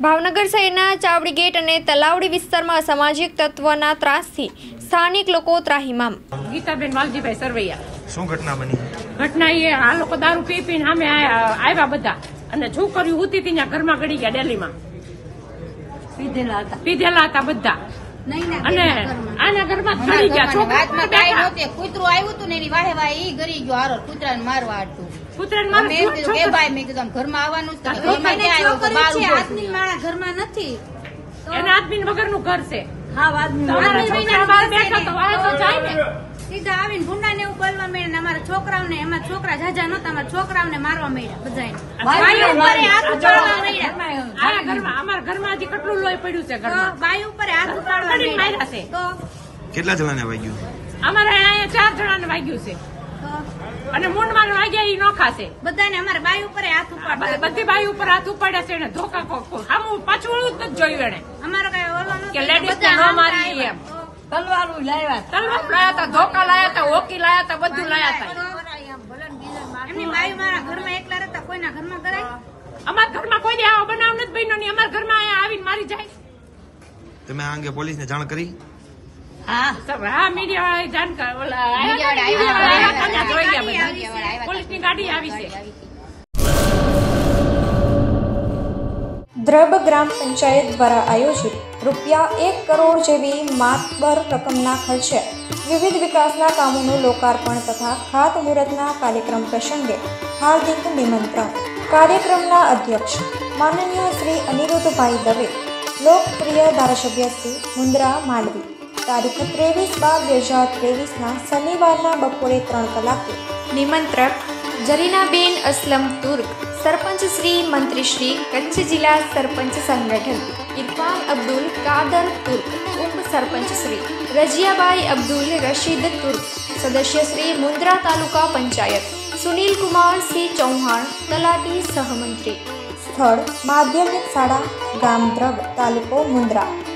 ભાવનગર શહેરના ચાવડી ગેટ અને તલાવડી વિસ્તારમાં અસામાજિક તત્વના ત્રાસથી સ્થાનિક લોકો ત્રાહિમામ। ગીતાબેન વાલજીભાઈ સરવૈયા। શું ઘટના બની? ઘટના એ આ લોકો દારૂ પી પીને સામે આવ્યા બધા અને છોકરીઓ ઉતી હતી ત્યાં ઘરમાં ગળી ગયા ડેલીમાં પીધેલા હતા બધા અને આના ઘરમાં ગળી ગયા છોકરા કૂતરું આવ્યું હતું ને એની વાહે વાહે ઈ ગરી ગયો હારો કૂતરાને મારવા હાટું કૂતરાને ભાઈ મેં કીધું ઘરમાં આવવાનું ઘરમાં નથી એના આદમી વગરનું ઘર છે સીધા આવીને ભૂંડા ને એવું બોલવા માંડ્યા અમારા છોકરાઓને એમાં છોકરા જાજા નતા અમારા છોકરાઓને મારવા માંડ્યા અમારા ઘરમાં હજી કેટલું લોહી પડ્યું છે ઘરમાં બાઈ ઉપર હાથ ઉપાડવા માંડ્યા છે। કેટલા જણાને વાગ્યું? અમારે અહીંયા 4 જણાને વાગ્યું છે અને મૂંઢમાં વાગ્યા ઈ નોખા છે બધાને અમારા બાઈ ઉપર હાથ ઉપાડ્યા બધી બાઈ ઉપર હાથ ઉપાડ્યા છે એને ધોકા સામું પાછું વળું જ નથી જોયું એને અમારો કઈ ઓલો કે લેડીઝ ને ન મારી એમ તલવારું લાયા હતા ધોકા લાયા હતા હોકી લાયા હતા બધું લાયા હતા। એમની બાઈ મારા ઘરમાં એકલા રહેતા કોઈના ઘરમાં કરાય અમારા ઘરમાં કોઈ આવો બનાવ નથી બન્યો નહીં અમારા ઘરમાં અહીંયા આવીને મારી જાય। તમે આ અંગે પોલીસને જાણ કરી? હા મીડિયા વાળા જાણ પોલીસની ગાડી આવી છે। દ્રબ ગ્રામ પંચાયત દ્વારા આયોજિત ₹1 કરોડ જેવી માતબર રકમના ખર્ચે વિવિધ વિકાસના કામોનું લોકાર્પણ તથા ખાતમુહૂર્તના કાર્યક્રમ પ્રસંગે હાર્દિક નિમંત્રણ। કાર્યક્રમના અધ્યક્ષ માનનીય શ્રી અનિરુદ્ધભાઈ દવે, લોકપ્રિય ધારાસભ્ય શ્રી મુન્દ્રા માંડવી। તારીખ 23/12/2023ના શનિવારના બપોરે 3 કલાકે નિમંત્રક જરીનાબેન અસલમ તુર્ક, સરપંચ શ્રી, મંત્રી શ્રી, કચ્છ જિલ્લા સરપંચ સંગઠન ઇરફાન અબ્દુલ કાદર તુર્ક, ઉપ સરપંચ શ્રી રજિયાબાઈ અબ્દુલ રશીદ તુર્ક, સદસ્ય શ્રી મુન્દ્રા તાલુકા પંચાયત સુનિલ કુમાર સિંહ ચૌહાણ, તલાટી સહમંત્રી। સ્થળ માધ્યમિક શાળા ગામ દ્રબ, તાલુકો મુન્દ્રા।